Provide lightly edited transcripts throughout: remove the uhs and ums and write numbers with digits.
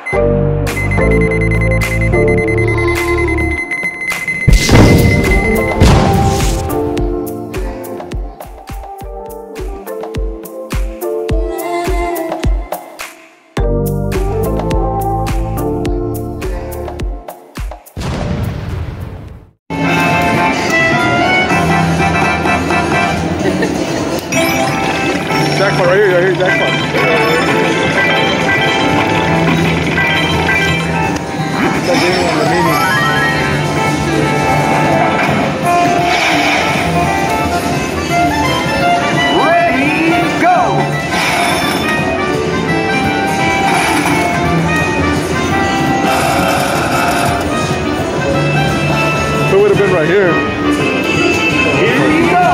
Jackpot right here, jackpot. That game on the meaning. Ready, go! If it would have been right here. Here you go!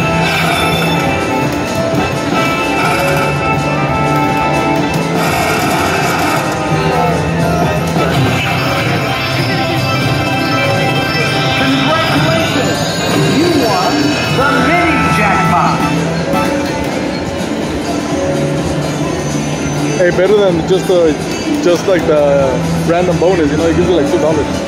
The mini jackpot. Hey, better than just like the random bonus, you know, it gives you like $2.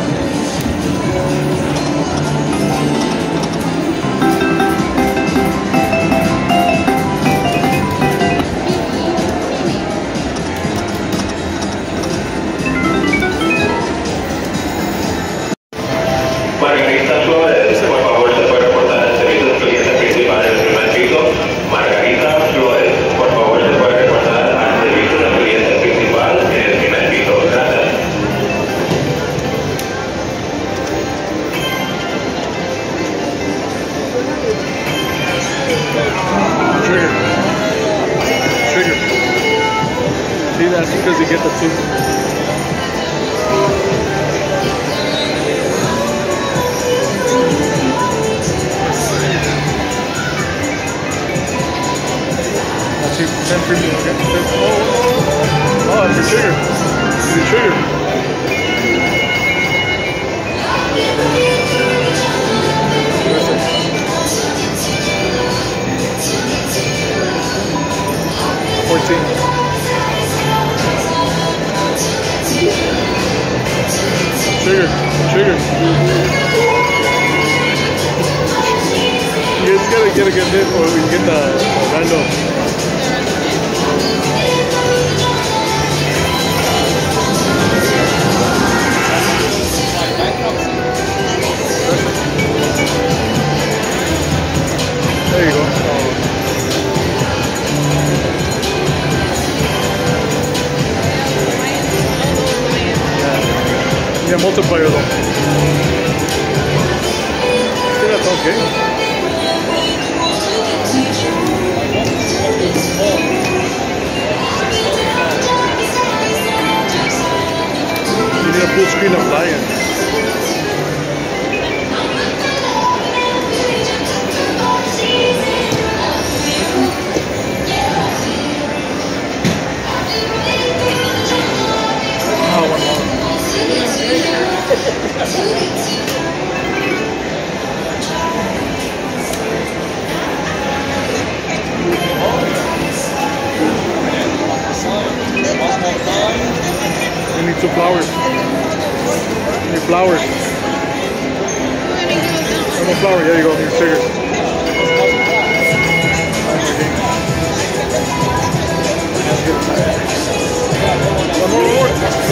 Margarita Flores, por favor, se puede reportar el servicio de cliente principal en el primer piso. Margarita Flores, por favor, se puede reportar al servicio de cliente principal en el primer piso. Gracias. Trigger. See, that's because you get the two. Ten premium, okay? Oh, it's a trigger. It's a trigger. Trigger. You just gotta get a good hit, or we can get the random. There you go. Yeah, multiplier though. I think that's okay. You need a full screen of Lion. You need two flowers. You need flowers. One more flower. There you go. Your trigger. One more.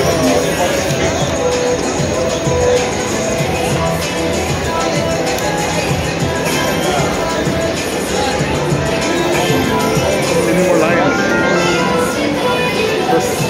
Any more lions? Perfect.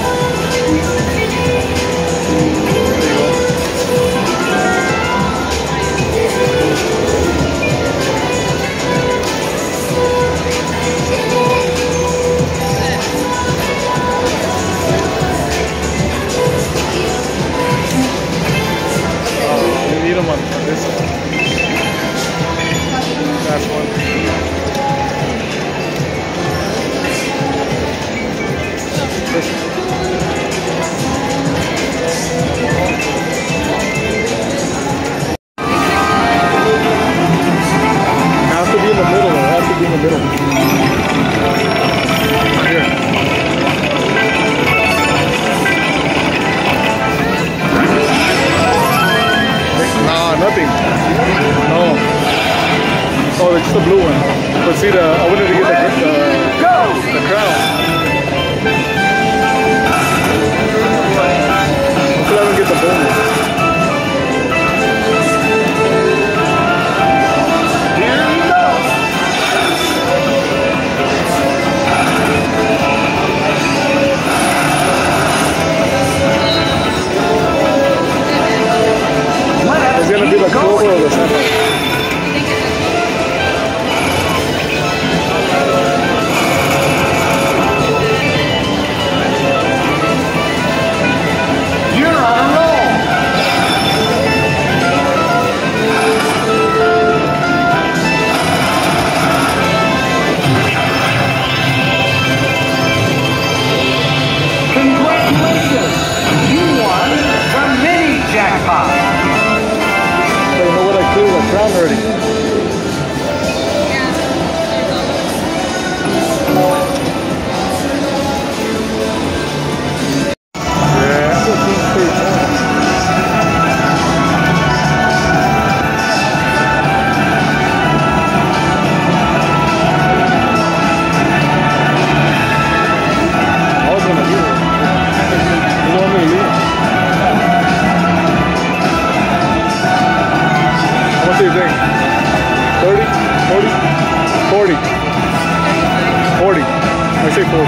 say 40.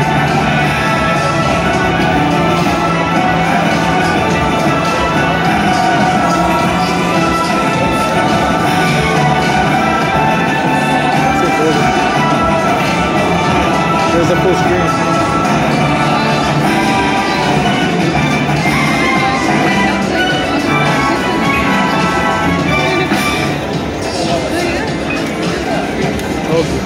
There's a full screen. Okay.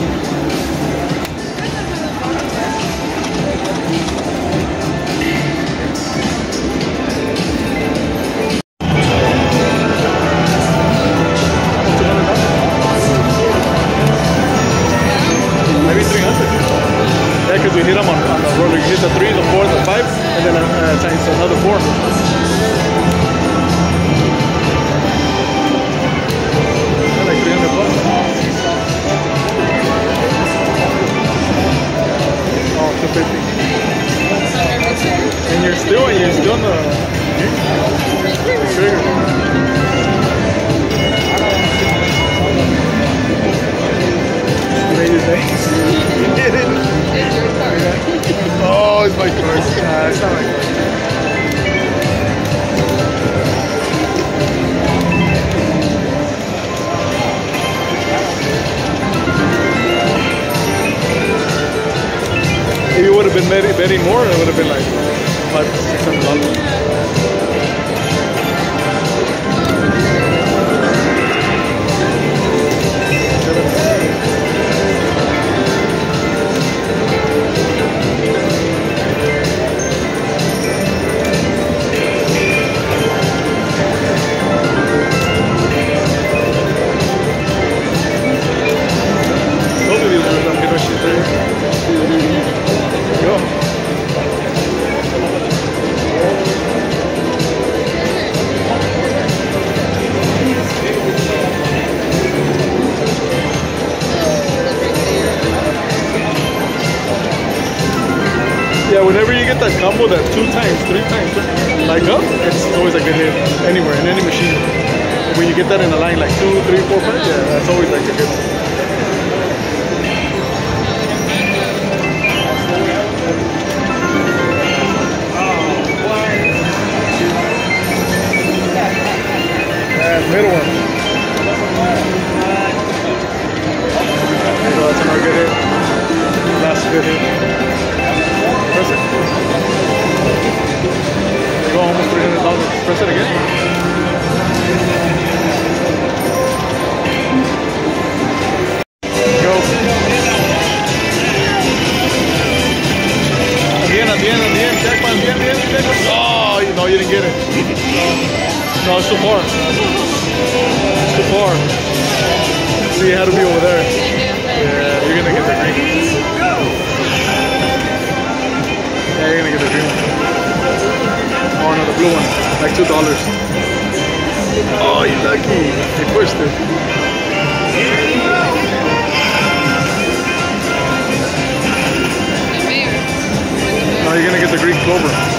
Maybe 300. Yeah, because we hit them on the roller. You hit the 3, the 4, the 5, and then times another 4. Like 300 bucks. Oh, 250. And you're still in the trigger. You did it. Oh, it's my car. It's not my car. If you would have been betting more, it would have been like $500-600. Yeah, whenever you get that combo that 2 times, 3 times, like up, it's always like a hit anywhere, in any machine. When you get that in a line like 2, 3, 4, 5, yeah, that's always like a hit. Middle one. So that's another good hit. Last good hit. Press it. They go almost $300. Press it again. Go. At the end. Jackpot, at the end, jackpot. Oh, no, you didn't get it. No, it's too far. It's too far. See, it had to be over there. Yeah, you're gonna get the green. Yeah, you're gonna get the green one. Oh no, the blue one. Like $2. Oh, you lucky. You pushed it. Now you're gonna get the green clover.